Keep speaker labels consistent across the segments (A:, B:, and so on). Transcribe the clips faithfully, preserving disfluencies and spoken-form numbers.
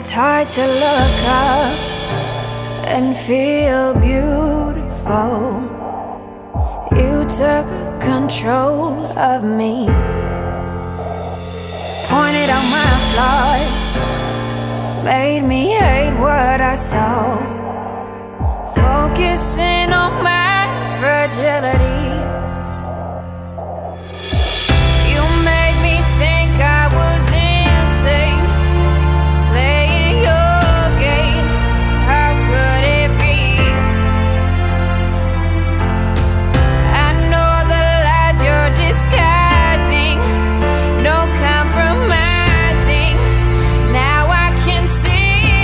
A: it's hard to look up and feel beautiful. You took control of me, pointed out my flaws, made me hate what I saw, focusing on my fragility. You made me think I was insane, playing your games. How could it be? I know the lies you're disguising, no compromising. Now I can see.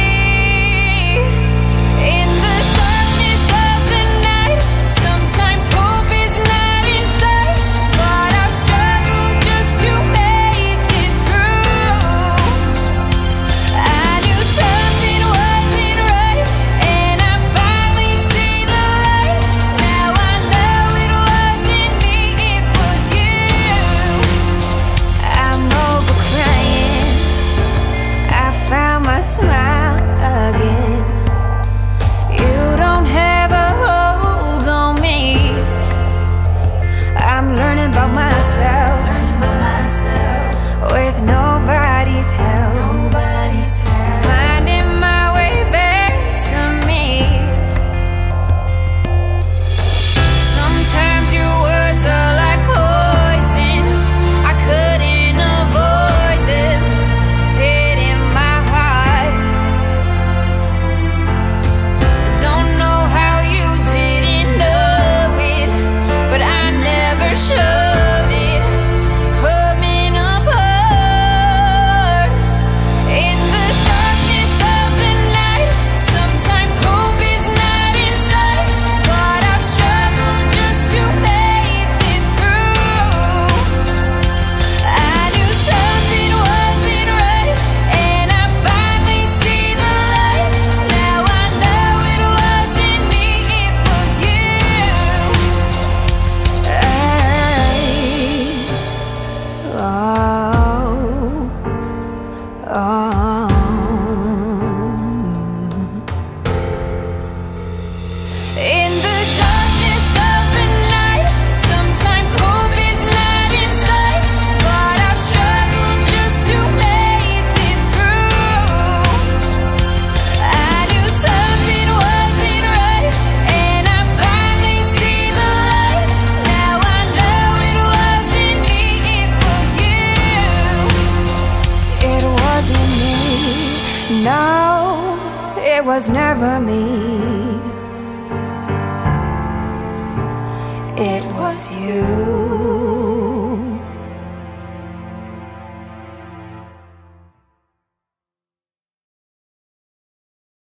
A: Smile again. You don't have a hold on me. I'm learning about myself, with nobody's help. Nobody's help. Finding my way back to me. Sometimes your words are like poison. I couldn't avoid them. Showed it coming apart in the darkness of the night. Sometimes hope is not in sight, but I've struggled just to make it through. I knew something wasn't right, and I finally see the light. Now I know it wasn't me, it was you. Oh, oh. In the darkness of the night, sometimes hope is not in sight, but I've struggled just to make it through. I knew something wasn't right, and I finally see the light. Now I know it wasn't me, it was you. It wasn't me, no, it was never me. It was you.